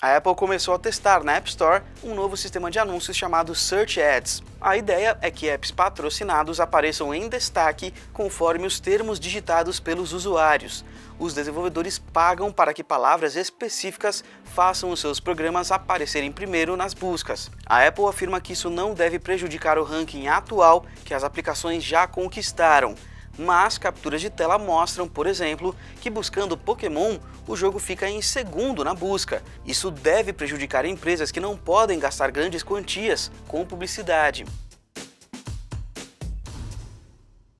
A Apple começou a testar na App Store um novo sistema de anúncios chamado Search Ads. A ideia é que apps patrocinados apareçam em destaque conforme os termos digitados pelos usuários. Os desenvolvedores pagam para que palavras específicas façam os seus programas aparecerem primeiro nas buscas. A Apple afirma que isso não deve prejudicar o ranking atual que as aplicações já conquistaram. Mas capturas de tela mostram, por exemplo, que buscando Pokémon, o jogo fica em segundo na busca. Isso deve prejudicar empresas que não podem gastar grandes quantias com publicidade.